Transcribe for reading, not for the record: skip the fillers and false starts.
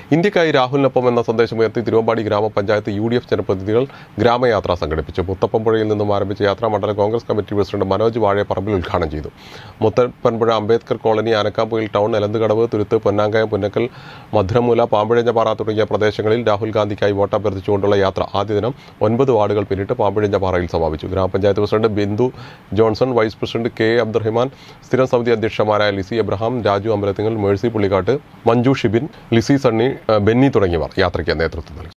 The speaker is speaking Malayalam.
ഇന്ത്യക്കായി രാഹുലിനൊപ്പം എന്ന സന്ദേശമുയർത്തി തിരുവമ്പാടി ഗ്രാമപഞ്ചായത്ത് UDF ജനപ്രതിനിധികൾ ഗ്രാമയാത്ര സംഘടിപ്പിച്ചു. മുത്തപ്പൻപുഴയിൽ നിന്നും ആരംഭിച്ച യാത്ര മണ്ഡലം കോൺഗ്രസ് കമ്മിറ്റി പ്രസിഡന്റ് മനോജ് വാഴപ്പറമ്പിൽ ഉദ്ഘാടനം ചെയ്തു. മുത്തപ്പൻപുഴ, അംബേദ്കർ കോളനി, ആനക്കാംപൊയിൽ ടൗൺ, എലന്തുകടവ്, തുരുത്ത്, പൊന്നാങ്കയം, പുന്നക്കൽ, മധുരമൂല, പാമ്പുഴഞ്ഞപാറ തുടങ്ങിയ പ്രദേശങ്ങളിൽ രാഹുൽ ഗാന്ധിക്കായി വോട്ടഭ്യർത്ഥിച്ചുകൊണ്ടുള്ള യാത്ര ആദ്യ ദിനം 9 വാർഡുകൾ പിന്നിട്ട് പാമ്പുഴഞ്ഞപാറയിൽ സമാപിച്ചു. ഗ്രാമപഞ്ചായത്ത് president Bindu Johnson, vice president K. Abdurahiman, സ്ഥിരം സമിതി അധ്യക്ഷന്മാരായ Lissy Abraham, Raju Ambalathingal, Mercy Pullikkattu, Manju Shibin, Lissy Sunny, Benny തുടങ്ങിയവർ യാത്രയ്ക്ക് നേതൃത്വം നൽകി.